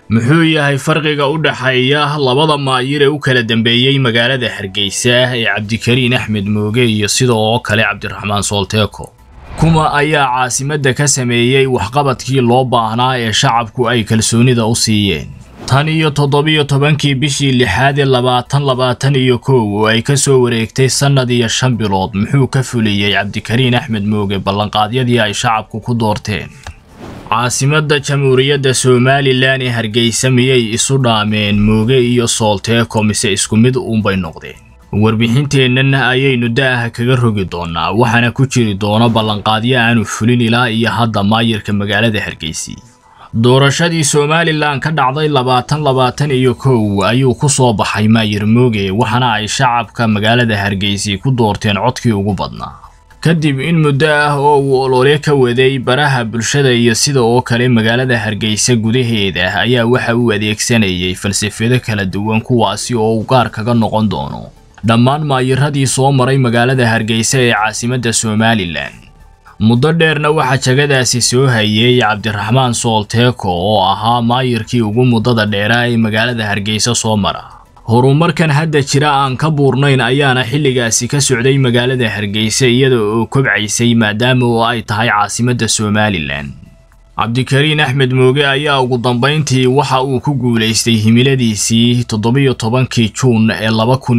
muxuu yahay farqiga u dhaxeeya labada maayir ee u kala dambeeyay magaalada Hargeysa ee Cabdikariin Axmed Mooge iyo sidoo kale Cabdiraxmaan Solteko kuma ayaa caasimadda ka sameeyay waxqabadkii loo baahnaa ee shacabku ay kalsoonida u siiyeen tan iyo 17kii bishii 6 ee 2021 oo ay ka soo wareegtay sanad iyo 5 bilood muxuu ka fuliyay Cabdikariin Axmed Mooge ballanqaadyadii ay shacabku ku doorteen caasimadda Jamhuuriyadda Soomaaliland ee Hargeysa miyay isu dhaameen Mooge iyo Solteko mise isku mid bay noqdeen warbixinteenna ayaynu daaha kaga rogi doonaa waxaana ku jiri doona ballanqaadyo aanu fulin ilaa iyo hadda maayirka magaalada Hargeysa doorashadii Soomaaliland ka dhacday 2021 ayuu ku soo baxay maayir Mooge waxaana ay shacabka magaalada Hargeysa ku doorteen codkii ugu badnaa kadib in muddo ah oo uu olole ka waday baraha bulshada iyo sidoo kale magaalada Hargeysa gudaheeda ayaa waxa uu adeegsanayay falsafado kala duwan kuwaasi oo uu gaar kaga noqon doono dhammaan maayiradii soo maray magaalada Hargeysa ee caasimadda Soomaaliland muddo dheerna waxa jagadaasi soo hayay Cabdiraxmaan Solteko oo ahaa maayirkii ugu muddada dheeraa ee magaalada Hargeysa soo mara horumarkan hadda jira aan ka buurnayn ayaana xilligaasi ka socday magaalada Hargeysa iyadoo oo kobcaysay maadaama ay tahay caasimadda Soomaaliland Cabdikariin Axmed Mooge ayaa ugu dambeyntii waxa uu ku guuleystay himiladiisii 17kii Juun ee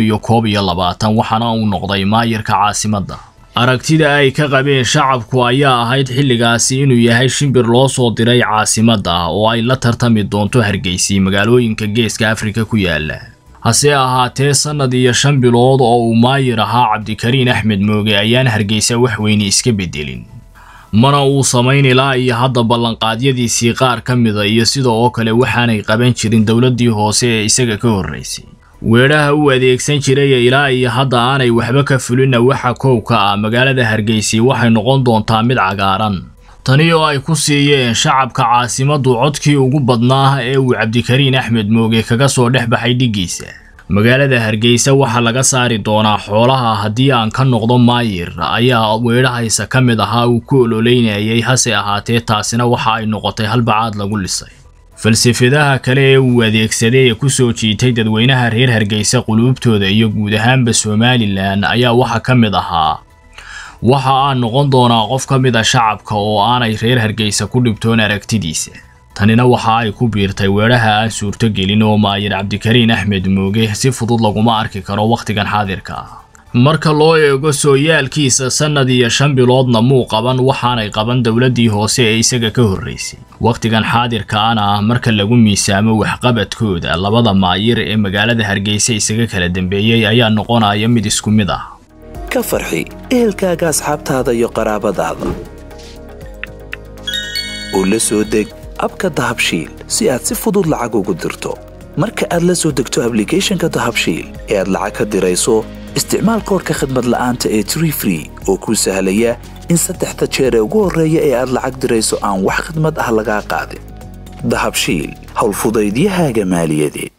2021 waxaana uu noqday maayirka caasimadda aragtida ay ka qabeen shacabku ayaa ahayd xilligaasi inuu yahay shimbir loo soo diray caasimadda oo ay la tartami doonto Hargeysa magaalooyinka Geeska Afrika ku yaala hase ahaatee sanad iyo 5 bilood oo uu maayir ahaa Cabdikariin Axmed Mooge ayaan Hargeysa wax weyn iska bedelin mana uu sameyn ilaa iyo hadda ballanqaadyadiisii qaar ka mid ah iyo sidoo kale waxaanay qaban jirin dawladii hoose ee isaga ka horeysay weeraha uu adeegsan jiray ilaa iyo hadda aanay waxba ka fulin waxa koowka ah magaalada Hargeysa waxay noqon doontaa mid cagaaran tani oo ay ku siiyeen shacabka caasimaddu codkii ugu badnaa ee uu Cabdikariin Axmed Mooge kaga soo dhexbaxay dhigiisa magaalada Hargeysa waxa laga saari doonaa xoolaha haddii aan ka noqdo maayir ayaa weerahaysa ka mid ahaa uu ku ololeynayay hase ahaatee taasina waxa ay noqotay halbacaad lagu lisay falsafadaha kale ee uu adeegsaday ku soo jiitay dadweynaha reer Hargeysa qulubtooda iyo guud ahaanba Soomaaliland ayaa waxa ka mid ahaa waxa aan noqon doonaa qof ka mid ah shacabka oo aanay reer Hargeysa ku dhibtoon aragtidiisa tanina waxa ay ku biirtay weeraha aan suurto gelin oo maayir Cabdikariin Axmed Mooge si fudud laguma arki karo waqtigan xaadirka ah marka loo eego sooyaalkiisa sanad iyo 5 biloodna muu qaban waxaanay qaban dawladii hoose ee isaga ka horeysay waqtigan xaadirka ana marka lagu miisaamo waxqabadkooda labada maayir ee magaalada Hargeysa isaga kala dambeeyay ayaa noqonaya mid isku mid ah ka farxi ehelkaaga asxaabtaada iyo qaraabadaada oo la soo deg abka Dahabshiil si aad si fudud lacag ugu dirto marka aad la soo degto applicationka Dahabshiil ee aad lacag ka dirayso isticmaal koodka khidmad la'aanta ee Tree Free oo ku sahlaya in 3 jeer ee ugu horeeya ee aad lacag dirayso aan wax khidmad ah laga qaadin Dahabshiil hawl fudaydiyahaaga maaliyadeed